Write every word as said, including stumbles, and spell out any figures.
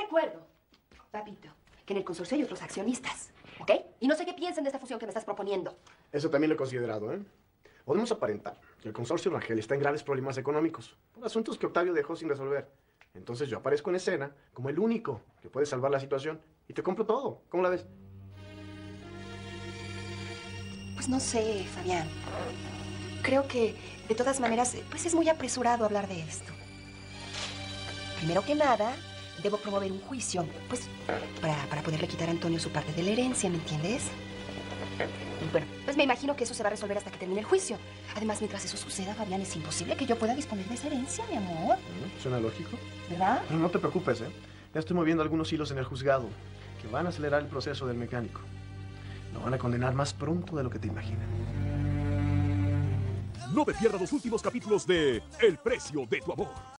acuerdo, papito, que en el consorcio hay otros accionistas, ¿ok? Y no sé qué piensan de esta fusión que me estás proponiendo. Eso también lo he considerado, ¿eh? Podemos aparentar que el consorcio Rangel está en graves problemas económicos por asuntos que Octavio dejó sin resolver. Entonces yo aparezco en escena como el único que puede salvar la situación y te compro todo. ¿Cómo la ves? Pues no sé, Fabián. Creo que, de todas maneras, pues es muy apresurado hablar de esto. Primero que nada, debo promover un juicio, pues, para, para poderle quitar a Antonio su parte de la herencia, ¿me entiendes? Y bueno, pues me imagino que eso se va a resolver hasta que termine el juicio. Además, mientras eso suceda, Fabián, es imposible que yo pueda disponer de esa herencia, mi amor. ¿Suena lógico? ¿Verdad? No, no te preocupes, ¿eh? Ya estoy moviendo algunos hilos en el juzgado que van a acelerar el proceso del mecánico. Lo van a condenar más pronto de lo que te imaginas. No te pierdas los últimos capítulos de El precio de tu amor.